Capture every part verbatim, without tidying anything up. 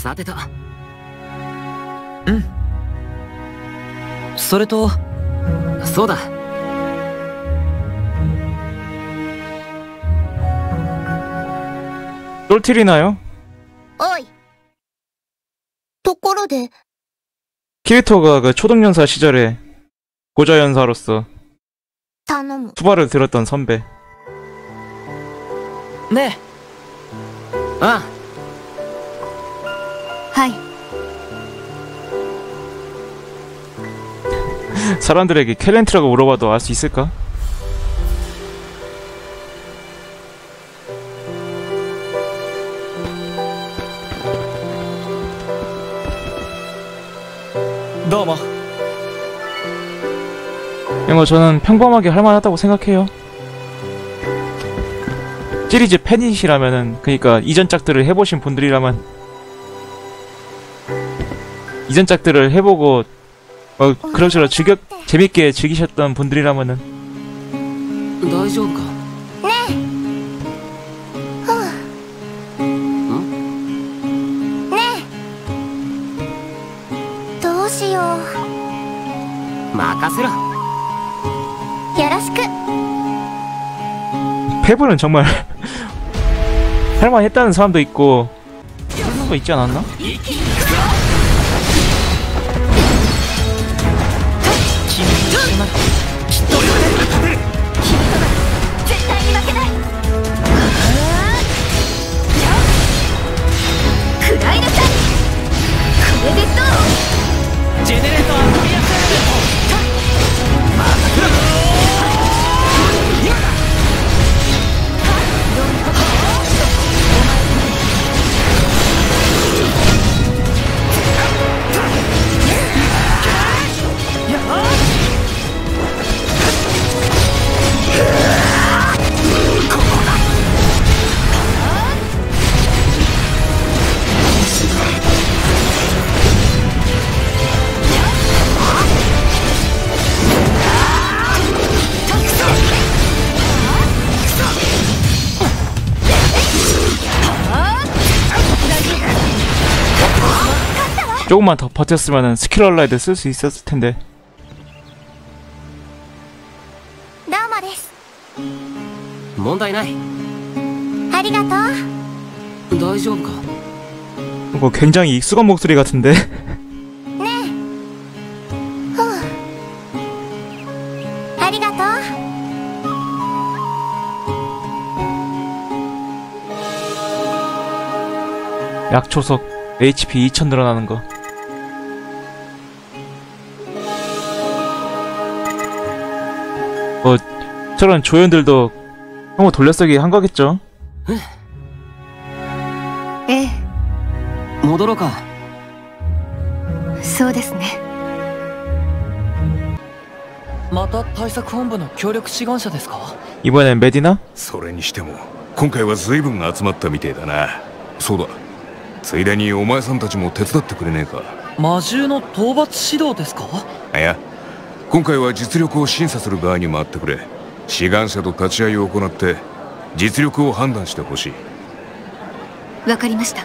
さてと。 うん。それと、 そうだ。 똘티리나요? おい。ところで、 키리토가 그 초등연사 시절에 고자연사로서 頼む。 수발을 들었던 선배. ねえ。 ああ。 はい。 사람들에게 켈렌트라고 물어봐도 알 수 있을까? 도모. 이거 저는 평범하게 할만하다고 생각해요. 시리즈 팬이시라면은, 그니까 이전 작들을 해보신 분들이라면 이전 작들을 해보고 어 그럭저럭 즐겨 재밌게 즐기셨던 분들이라면은. 大丈夫か？ ねえ。ふう。ん？ねえ。どうしよう。 任せろ。 よろしく。 페브는 정말 할만했다는 사람도 있고 그런 거 있지 않았나? 조금만 더 버텼으면은 스킬 얼라이드 쓸 수 있었을 텐데. どうもです。 問題ない。 ありがとう。 大丈夫か？ 이거 굉장히 익숙한 목소리 같은데. ねえ。ふう。ありがとう。 약초석 에이치피 이천 늘어나는 거. 뭐 저런 조연들도 형을 돌려쓰기 한 거겠죠? ええ。 戻ろうか。 そうですね。 また対策本部の協力志願者ですか？ 이번엔 메디나? それにしても今回は随分集まったみてえだな。そうだ、ついでにお前さんたちも手伝ってくれねえか。 魔獣の討伐指導ですか？ いや、今回は実力を審査する側に回ってくれ。志願者と立ち会いを行って実力を判断してほしい。 わかりました。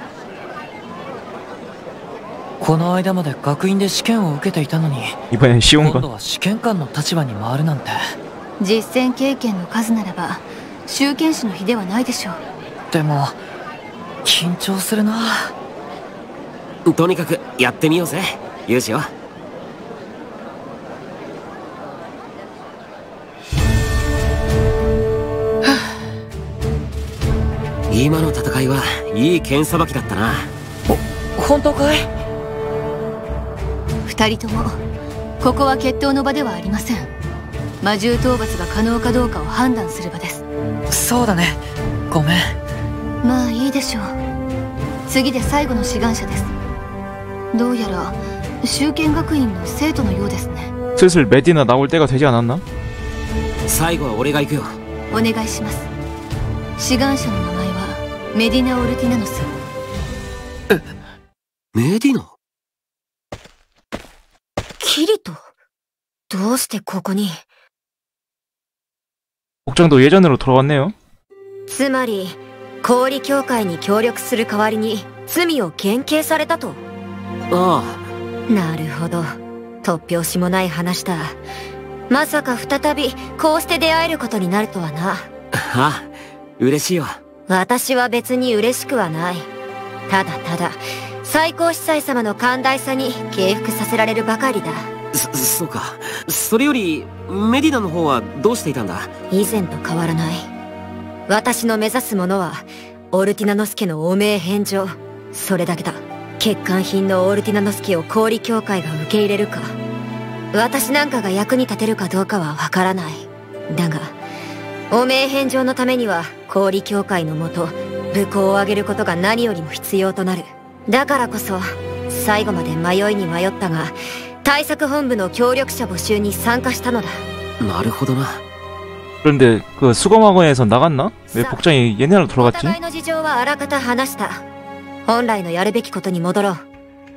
この間まで学院で試験を受けていたのに、 이번엔 쉬운 今 거. 度は試験官の立場に回るなんて。 実践経験の数ならば集権士の比ではないでしょう。 でも緊張するな。 とにかくやってみようぜ、ユウシよ。今の戦いはいい剣さばきだったな。 お、本当かい？ 二人ともここは決闘の場ではありません。魔獣討伐が可能かどうかを判断する場です。 そうだね、ごめん。 まあいいでしょう。次で最後の志願者です。どうやら修剣学院の生徒のようですね。 슬슬 메디나 나올 때가 되지 않았나? 最後は俺が行くよ。 お願いします。志願者の名前はメディナ・オルティナノス。 え、メディナ？ キリト、どうしてここに？ 복장도 예전으로 돌아왔네요. つまり氷協会に協力する代わりに罪を減刑されたと。 あなるほど。突拍子もない話だ。まさか再びこうして出会えることになるとはな。 ああ、嬉しいよ。 私は別に嬉しくはない。ただただ最高司祭様の寛大さに敬服させられるばかりだ。 そそうか。それよりメディナの方はどうしていたんだ？ 以前と変わらない。私の目指すものはオルティナノスケの汚名返上、それだけだ。欠陥品のオルティナノスケを氷協会が受け入れるか、私なんかが役に立てるかどうかはわからない。だが汚名返上のためには氷協会のもと武功を挙げることが何よりも必要となる。だからこそ最後まで迷いに迷ったが、対策本部の協力者募集に参加したのだ。 なるほどな。 그런데 그 수검학원에서 나갔나? 왜 복장이 옛날로 お 돌아갔지? 互いの事情はあらかた話した。本来のやるべきことに戻ろう。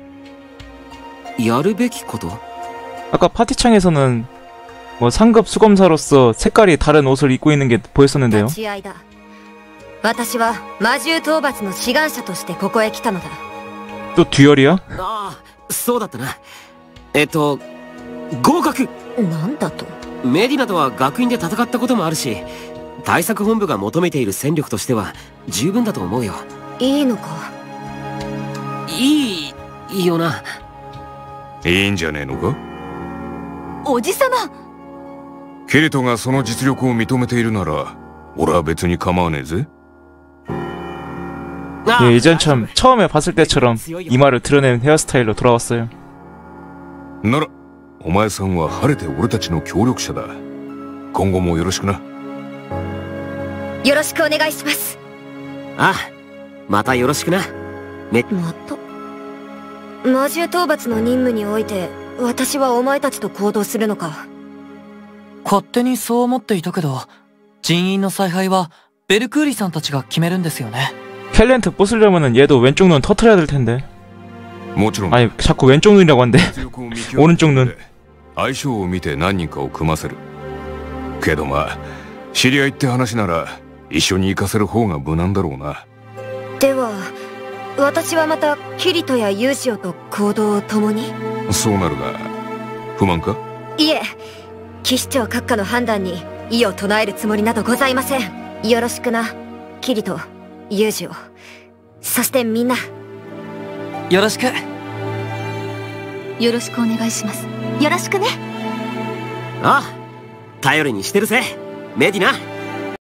やるべきこと？ 아까 파티창에서는 뭐 상급 수검사로서 색깔이 다른 옷을 입고 있는 게 보였었는데요. 立ち会いだ。私は魔獣討伐の志願者としてここへ来たのだ。 또 듀얼이야? ああ、そうだったな。えっと合格。 なんだと？ メディナとは学院で戦ったこともあるし、対策本部が求めている戦力としては十分だと思うよ。 いいのか？ いいよな。 いいんじゃねえのか。 おじさま。 キリトがその実力を認めているなら俺は別に構わねえぜ。 예, 예전처럼 처음에 봤을 때처럼 이마를 드러낸 헤어스타일로 돌아왔어요. ならお前さんは晴れて俺たちの協力者だ。今後もよろしくな。 よろしくお願いします。 ああ、またよろしくな。めまた魔獣討伐の任務において私はお前たちと行動するのか？ 勝手にそう思っていたけど、人員の采配はベルクーリさんたちが決めるんですよね。 캘렌트 부수려면은 얘도 왼쪽 눈 터트려야 될 텐데. もちろん 아니 자꾸 왼쪽 눈이라고 하는데 実力を見極めて 오른쪽 눈. 相性を見て何人かを組ませる。けどまあ知り合いって話なら一緒に行かせる方が無難だろうな。 では私はまたキリトやユーシオと行動を共に？ そうなるが不満か？ いえ、騎士長閣下の判断に異を唱えるつもりなどございません。よろしくな、キリト、ユージオ、そしてみんな。 よろしく。 よろしくお願いします。よろしくね。 ああ、頼りにしてるぜメディナ。